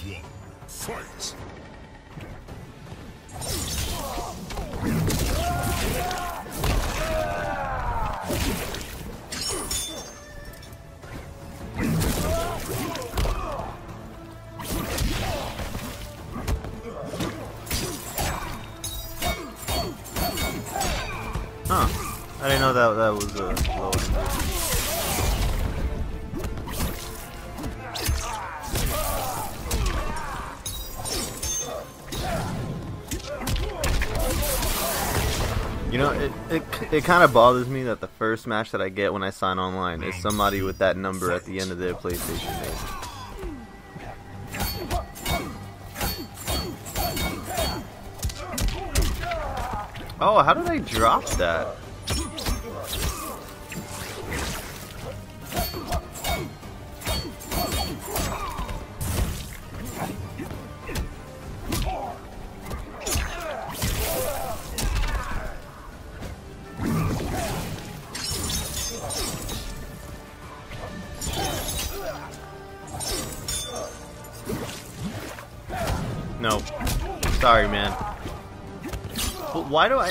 one, fight! Huh. I didn't know that was a low. You know, it kind of bothers me that the first match that I get when I sign online is somebody with that number at the end of their PlayStation name. Oh, how did I drop that? No. Sorry, man. But why do I...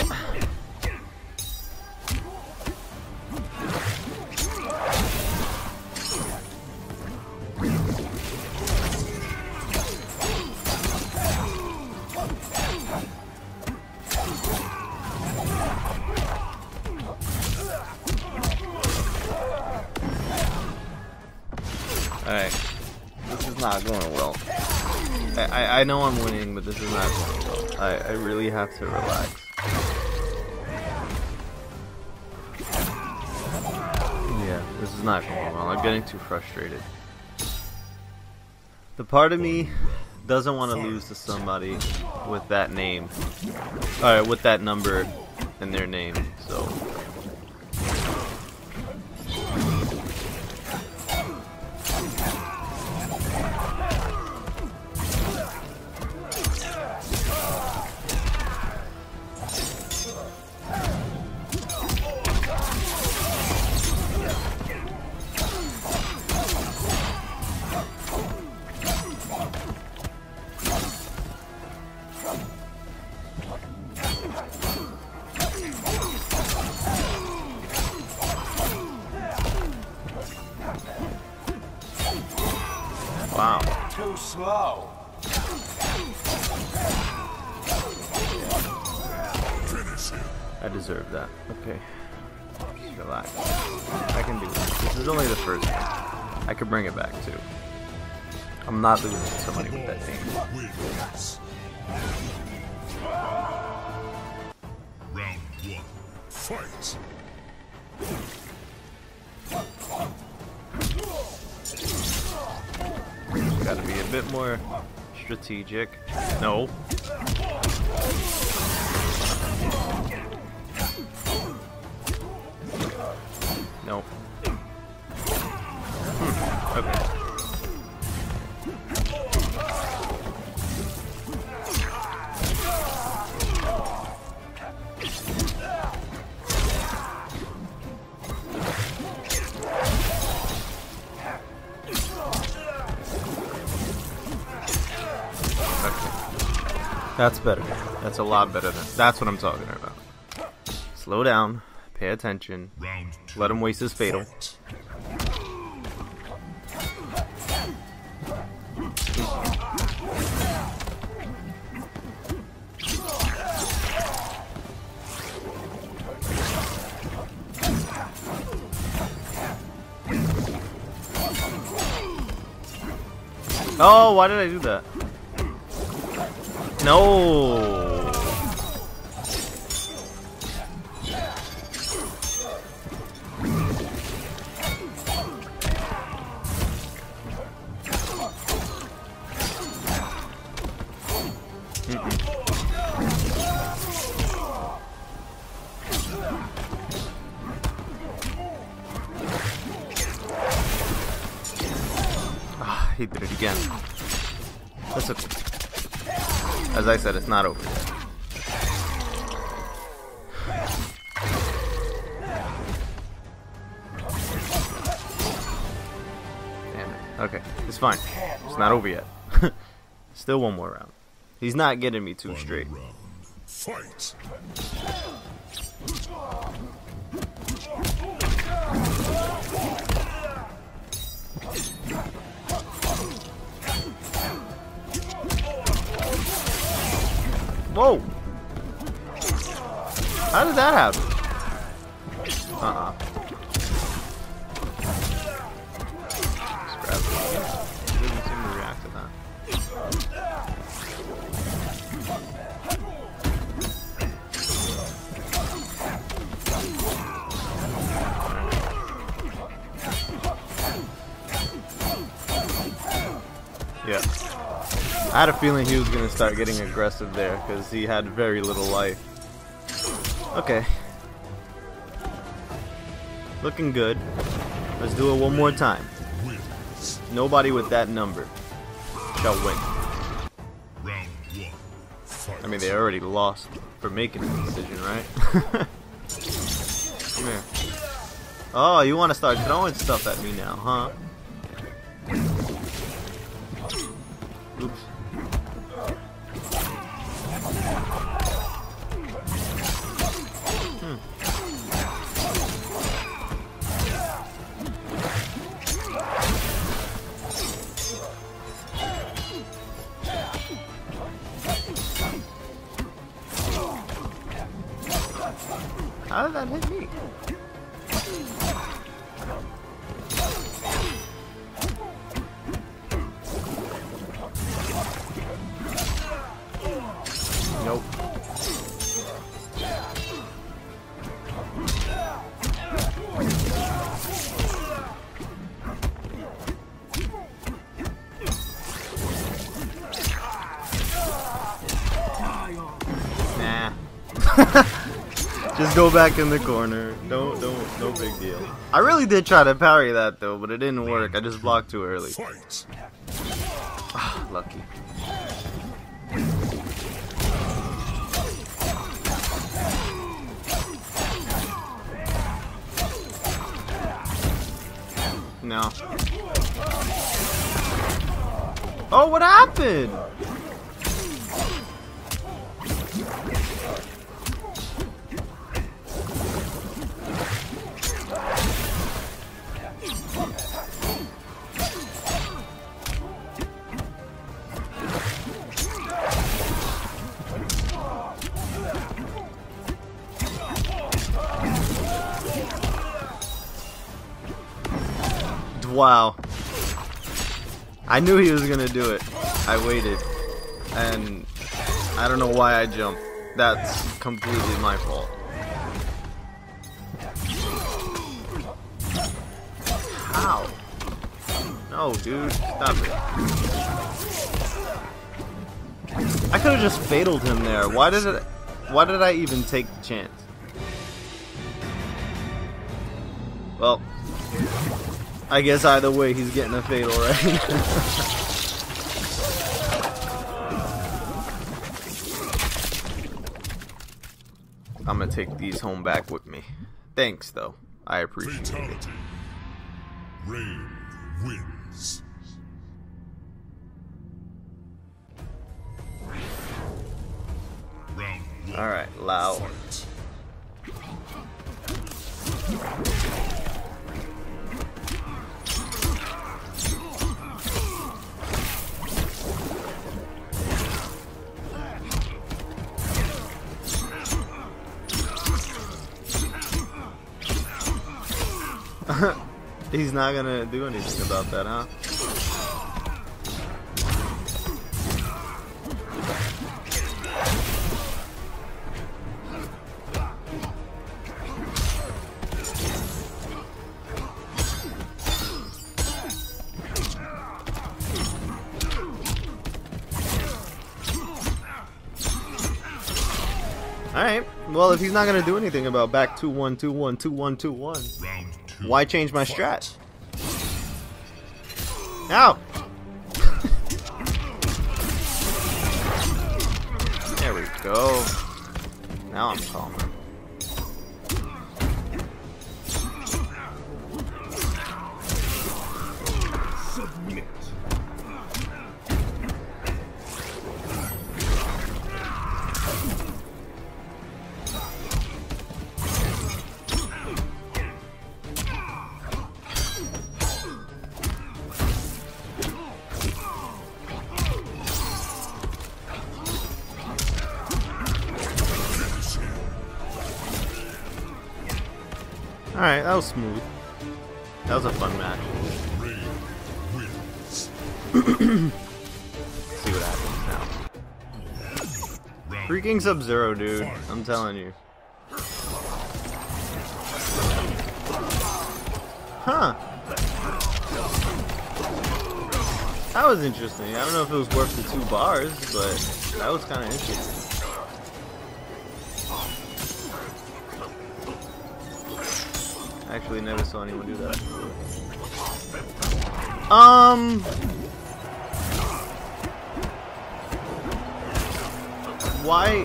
Alright. This is not going well. I know I'm winning, but this is not going well. I really have to relax. Yeah, this is not going well. I'm getting too frustrated. The part of me doesn't want to lose to somebody with that name. Alright, with that number in their name, so... Wow. Too slow. I deserve that. Okay. Just relax. I can do this. This is only the first one. I could bring it back too. I'm not losing to somebody with that name. Round one, fight! Gotta be a bit more strategic. No. No. Okay. That's better. That's a lot better than... That's what I'm talking about. Slow down. Pay attention. Round two, Let him waste his fatal. fight. Oh, why did I do that? No. Ah, he did it again. That's okay. As I said, it's not over yet. Damn it. Okay, it's fine. It's not over yet. Still one more round. He's not getting me too straight. Round. Fight. Whoa! How did that happen? Just grab it. Didn't seem to react to that. Yeah. I had a feeling he was going to start getting aggressive there because he had very little life. Okay. Looking good. Let's do it one more time. Nobody with that number shall win. Round 1. Fight. I mean, they already lost for making the decision, right? Come here. Oh, you want to start throwing stuff at me now, huh? Oops. How did that hit me? Nope. Nah. Just go back in the corner. No big deal. I really did try to parry that though, but it didn't work. I just blocked too early. Fight. Ah, lucky. No. Oh, what happened? Wow. I knew he was gonna do it. I waited. And I don't know why I jumped. That's completely my fault. How? No, dude. Stop it. I could have just fataled him there. Why did I even take the chance? Well, I guess either way he's getting a fatal, right? I'm gonna take these home back with me. Thanks though. I appreciate Fatality. it. Rain wins. Round 1. Alright, Lao. Fight. He's not gonna do anything about that, huh? Alright, well if he's not gonna do anything about back 2-1, 2-1, 2-1, 2-1, Round 2. why change my strat? Ow! There we go. Now I'm calm. Submit. Alright, that was smooth. That was a fun match. Rain wins. Let's see what happens now. Freaking Sub-Zero, dude. I'm telling you. Huh. That was interesting. I don't know if it was worth the 2 bars, but that was kind of interesting. I actually never saw anyone do that. Why?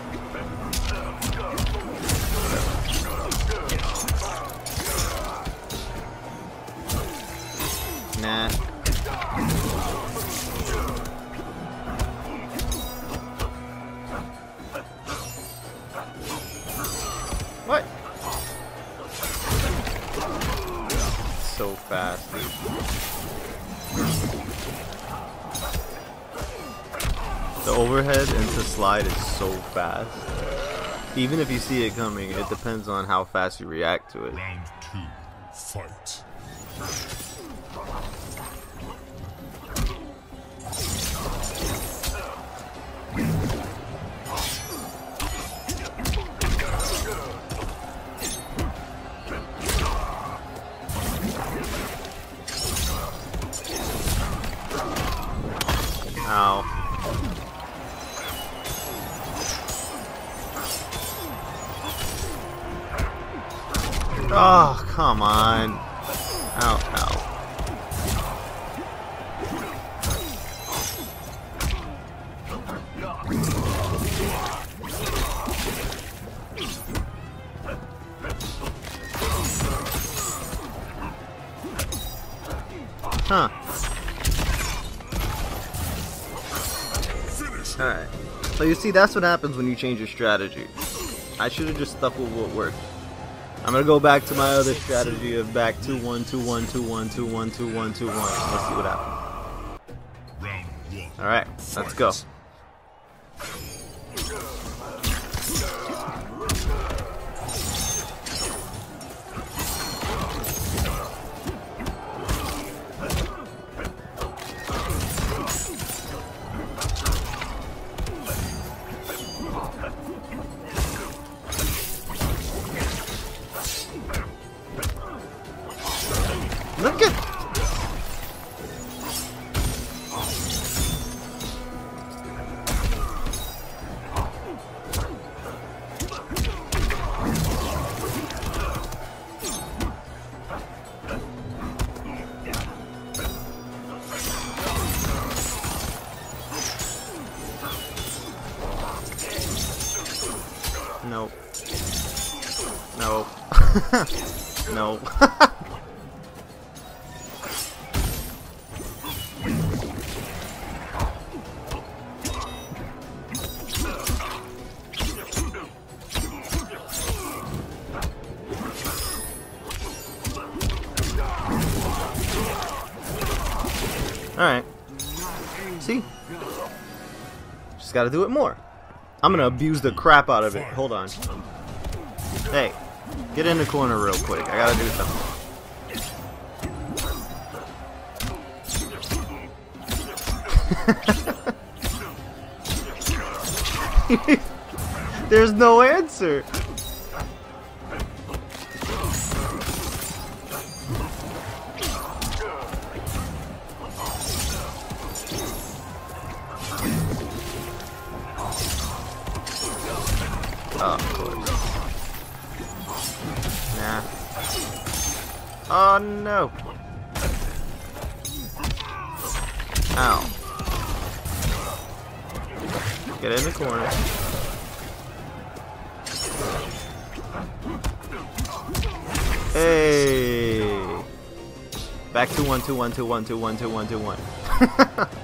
Nah. What? So fast, dude. The overhead into slide is so fast. Even if you see it coming, it depends on how fast you react to it. Round 2, fight. Ow. Oh, come on. Ow, ow. Huh. Alright. So you see, that's what happens when you change your strategy. I should have just stuck with what worked. I'm gonna go back to my other strategy of back 2-1, 2-1, 2-1, 2-1, 2-1, 2-1. Let's see what happens. Alright, let's go. Look at... Nope. No. No. Alright. See? Just gotta do it more. I'm gonna abuse the crap out of it. Hold on. Hey, get in the corner real quick. I gotta do something. There's no answer. Oh, of course. Nah. Oh no. Ow. Get in the corner. Hey. Back to 1, 2, 1, 2, 1, 2, 1, 2, 1, 2, 1.